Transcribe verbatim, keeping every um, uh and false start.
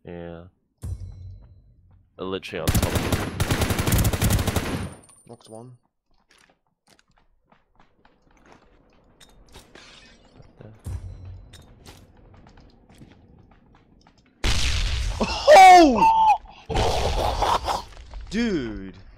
Yeah. They're literally on top of Knocked one. it. Oh! Dude!